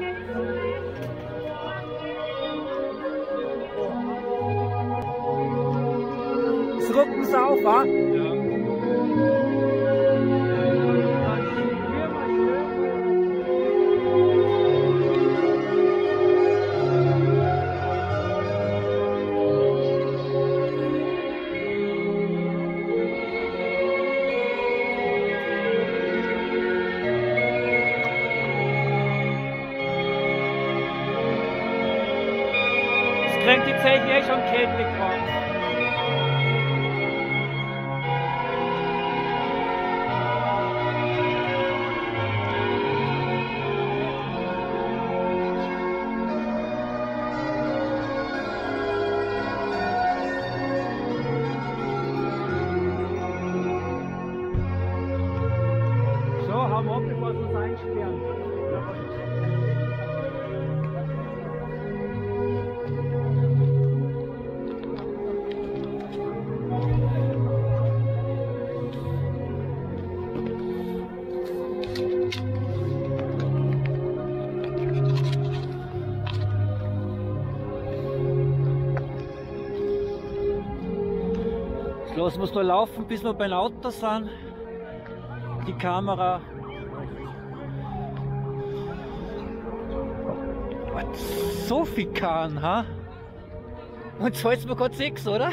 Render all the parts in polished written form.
Das rucken sie auf, wa? Das kriegt die Zeichen eh schon kältlich drauf. So, haben wir ab, bevor sie uns einsperren. Jetzt lassen wir es nur laufen, bis wir beim Auto sind. Die Kamera. So viel kann, ha? Und jetzt halten wir gerade 6, oder?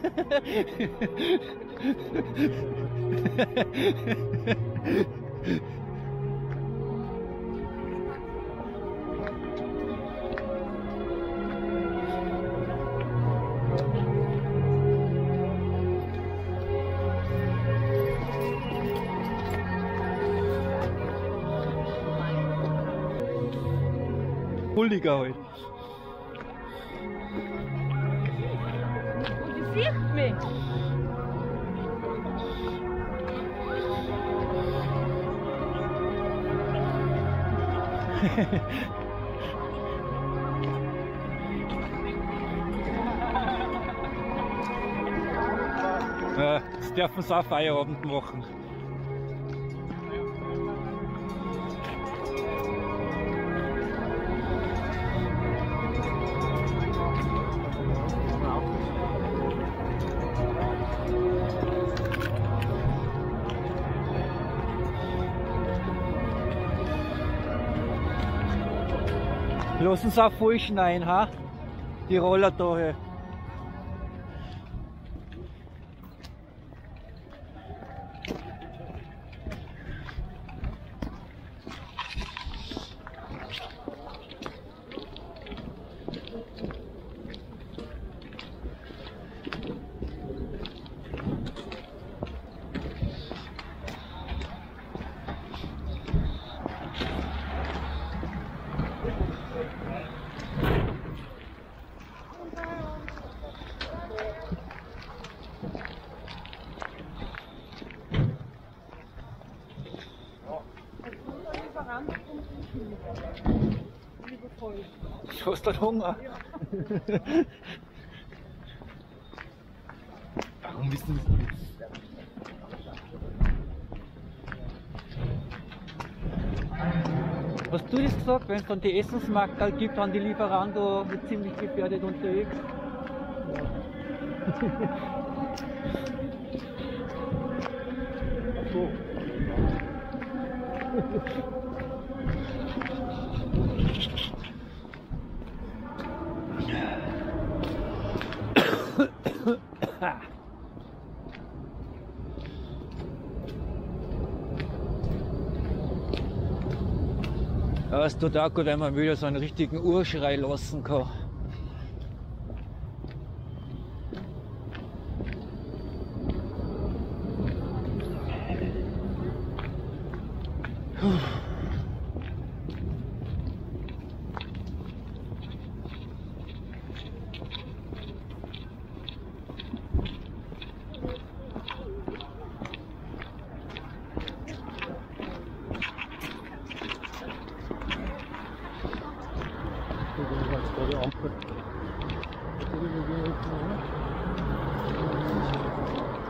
Huldiger halt. Du siehst mich. Ja, jetzt dürfen sie auch Feierabend machen. Lassen sie auch voll schneien, ha? Die Roller da. Hey. Du hast dann Hunger. Warum wissen wir das? Hast du das gesagt, wenn es dann die Essensmarktal gibt, dann die Lieferando wird ziemlich gefährdet unterwegs? So. Ja, es tut auch gut, wenn man wieder so einen richtigen Urschrei lassen kann. vor der Ampel.